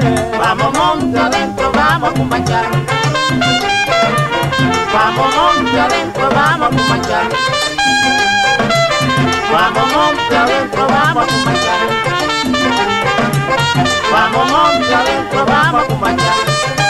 Vamos monte adentro, vamos a cumbanchar. Vamos monte adentro, vamos a cumbanchar. Vamos monte adentro, vamos a cumbanchar. Vamos monte adentro, vamos a cumbanchar.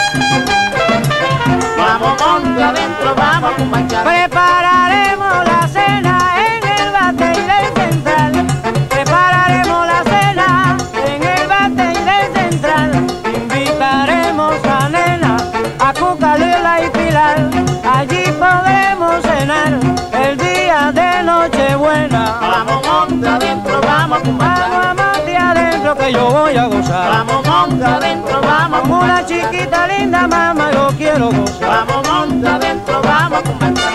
Vamos monte adentro, vamos a cumbanchar. Prepararemos la cena en el batey del central. Prepararemos la cena en el batey del central. Invitaremos a Nena, a Cucalila y Pilar. Allí podremos cenar el día de Nochebuena. Vamos monte adentro, vamos a cumbanchar. Vamos monte adentro que yo voy a gozar. Vamos monte adentro, vamos a Como una cumbanchar. chiquita linda mamá yo quiero gozar. Vamos monte adentro, vamos a cumbanchar.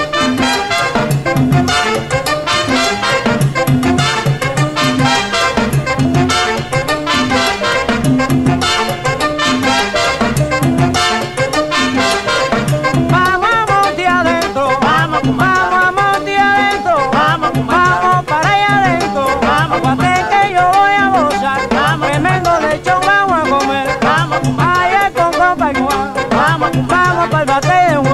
Vamos a monte adentro, Vamos a cumbanchar. vamos a monte adentro, Vamos a cumbanchar. vamos para allá adentro. Vamos a Aguante cumbanchar. que yo voy a gozar. Vamos a Tremendo lechón vamos a comer. Vamos a cumbanchar. Allá con copa igual. Vamos a cumbanchar. Vamos para el bateo.